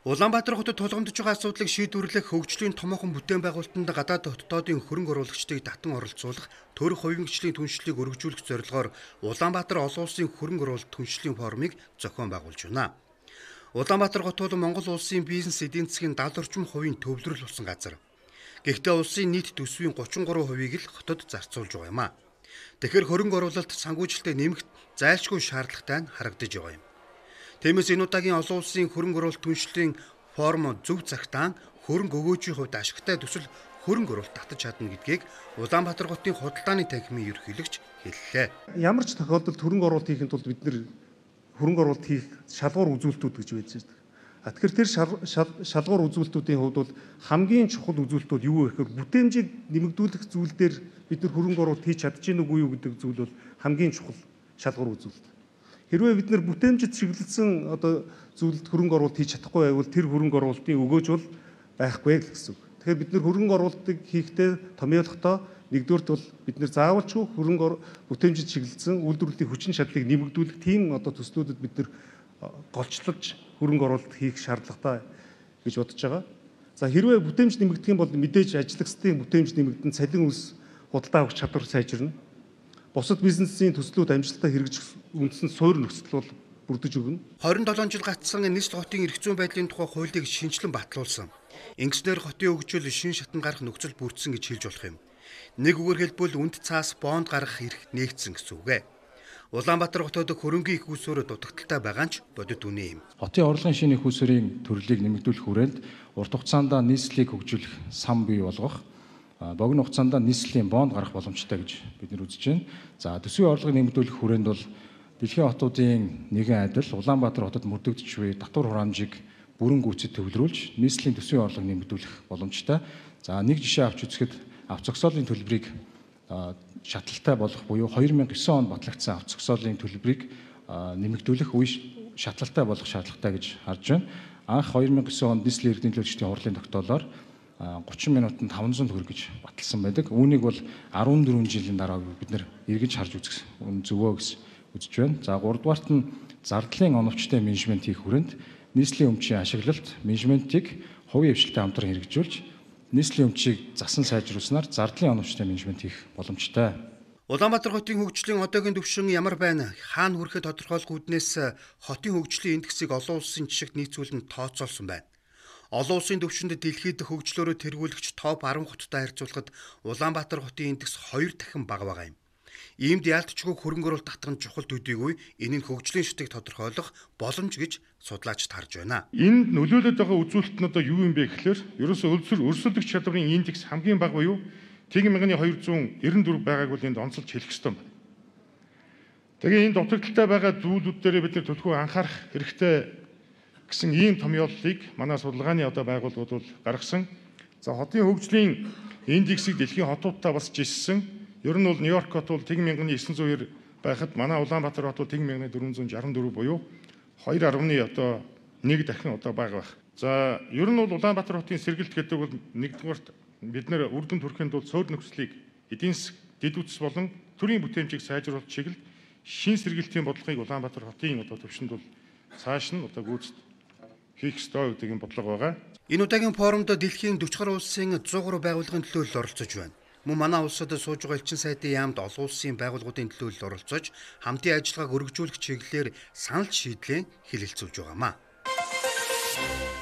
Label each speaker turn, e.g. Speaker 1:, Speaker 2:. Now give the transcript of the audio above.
Speaker 1: Улаанбаатар хотод тулгамдж байгаа асуудлыг шийдвэрлэх хөгжлийн томоохон бүтээн байгуулалтанд гадаад хотуудын хөрөнгө оруулагчдыг татан оролцуулах төрөх хувийн түншлэлийг өргөжүүлэх зорилгоор Улаанбаатар олон улсын хөрөнгө оруулалт түншлэлийн форумыг зохион байгуулж байна. Улаанбаатар хот бол Монгол улсын бизнес эдийн засгийн 70 орчим хувийн төвлөрөл болсон газар. Гэхдээ улсын нийт төсвийн 33%-ийг л хотод зарцуулж байгаа юм а. Тэгэхээр хөрөнгө оруулалт санхүүжилтээ нэмэх зайлшгүй шаардлагатай нь харагдаж байгаа юм. Тиймээс энэ удаагийн олон улсын хөрөнгө оруулалт түншлэлийн форум зөв цагтаан хөрөнгө өгөөжийн хувьд ашигтай төсөл хөрөнгө оруулалт татаж чадна гэдгийг Улаанбаатар хотын худалдааны танхимын ерөнхийлөгч хэллээ.
Speaker 2: Ямар ч тохиолдолд хөрөнгө оруулалт хийхэд тулд бид нэр хөрөнгө оруулалт хийх шалгуур үзүүлэлтүүд гэж байж байгаа. Тэгэхээр тэр шалгуур үзүүлэлтүүдийн хувьд бол хамгийн чухал үзүүлэлтүүд юу вэ гэхээр бүтээмжийг нэмэгдүүлэх зүйл дээр бид нар хөрөнгө оруулалт хийж чадчих нүг үү гэдэг зүйл бол хамгийн чухал шалгуур үзүүлэлт. Хэрвээ бид нар бүтээмжид чиглэлсэн зүйлд хөрөнгө оруулалт хийж чадахгүй байвал тэр хөрөнгө оруулалтын өгөөж бол байхгүй гэсэн үг. Тэгэхээр бид нар хөрөнгө оруулалтыг хийхдээ томьёолохдоо нэгдүгээрт бол бид нар заавалчгүй бүтээмжид чиглэлсэн үйлдвэрлэлийн хүчин чадлыг нэмэгдүүлэх тийм төслүүдэд бид нар голчлож хөрөнгө оруулалт хийх шаардлагатай гэж бодож байгаа. За хэрвээ бүтээмж нэмэгдэх юм бол мэдээж ажиллагчдын бүтээмж нэмэгдэн цалин үлс худалдаа авах чадвар сайжирна. Бусад бизнесийн төслүүд амжилттай хэрэгжих үндсэн суурь нөхцөл бол бүрдэж өгнө.
Speaker 1: 27 жил гатсан Нийслэл хотын эрх зүйн байдлын тухай хуулийг шинжилэн батлуулсан. Ингэснээр хотын хөгжил шин шатан гарах нөхцөл бүрдсэн гэж хэлж болох юм. Нэг үгээр хэлбэл үнд цаас бонд гаргах эрх нээгдсэн гэсэн үг ээ. Улаанбаатар хотод хөрөнгийн их усөөр дутагдaltaй байгаа ч бодит үнэ юм.
Speaker 3: Хотын орлогын шинэ их усөрийн төрлийг нэмэгдүүлэх хүрээнд урт хугацаанд нийслэлийг хөгжүүлэх сан бий болгох, богино хугацаанд нийслэлийн бонд гарах боломжтой гэж бид нар үзэж байна. За төсвийн орлогыг нэмэгдүүлэх хүрээнд бол дэлхийн хотуудын нэгэн адил Улаанбаатар хотод мөрдөгдөж буй татвар хураамжийг бүрэн гүйцэд төвлөрүүлж нийслэлийн төсвийн орлогыг нэмэгдүүлэх боломжтой. За нэг жишээ авч үзэхэд авч зогсоолын төлбөрийг шатлалтай болох буюу 2009 онд батлагдсан авч зогсоолын төлбөрийг нэмэгдүүлэх үе шатлалтай болох шаардлагатай гэж харж байна. Анх 2009 онд нийслэлийн эрдэнэ төлөвчдийн хурлын тогтоолоор 30 минутанд 500 төгрөг гэж баталсан байдаг. Үүнийг бол 14 жилийн дараа бид нэр эргэж харж үзэх зөвөө гэж үзэж байна. За 3 дугаарт нь зардлын оновчтой менежмент хийх хүрээнд нийслэлийн өмчийн ашиглалт менежментийг хувийн хвшилтэй хамтран хэрэгжүүлж нийслэлийн өмчийг засан сайжруулснаар зардлын оновчтой менежмент хийх боломжтой.
Speaker 1: Улаанбаатар хотын хөгжлийн одоогийн түвшин ямар байна? Хаана хүрэхэд тодорхойлох үүднээс хотын хөгжлийн индексийг олон улсын жишгт нийцүүлэн тооцоолсон байна. Олон улсын түвшинд дэлхийд хөгжлөөрөө тэргүүлэгч топ 10 хоттой харьцуулахад Улаанбаатар хотын индекс 2 дахин бага байгаа юм. Иймд яалтчгүй хөрөнгө оруулалт татах нь чухал төдийгүй энэ нь хөгжлийн шатыг тодорхойлох боломж гэж судлаачид харж байна.
Speaker 4: Энд нөлөөлөд байгаа үзүүлэлт нь одоо юу юм бэ гэхээр ерөөсөө өрсөлдөх чадварын индекс хамгийн бага буюу 8294 байгааг бол энд онцолж хэлэх ёстой байна. Тэгээ энэ дутагдaltaй байгаа зүйлүүд дээр бид нэр төлхөө анхаарах хэрэгтэй гэсэн ийм томьёоллыг манай судалгааны байгууллагууд бол гаргасан. За хотын хөгжлийн индексийг дэлхийн хотуудтай бас жишсэн. Ер нь бол Нью-Йорк хот бол 1902 байхад манай Улаанбаатар хот бол 1464 буюу 2.1 дахин бага байх. За ер нь бол Улаанбаатар хотын сэргэлт гэдэг бол нэгдүгээрт бид нэр үр дүнд хүрэхэд бол суурь нөхцөлийг эдийн засаг, дэд үтс болон төрийн бүтээмжийг сайжруулах чиглэлд шин сэргэлтийн бодлогыг Улаанбаатар хотын төвшөнд бол цааш нь гүйцэд хийх ёстой гэдэг юм бодлого байгаа.
Speaker 1: Энэ удаагийн форумд дэлхийн 40 гаруй улсын 100 гаруй байгууллагын төлөөлөл оролцож байна. Мөн манай улсад сууж байгаа элчин сайдын яамд олон улсын байгууллагуудын төлөөлөл оролцож хамтын ажиллагааг өргөжүүлэх чиглэлээр санал шийдлээ хэлэлцүүлж байгаамаа.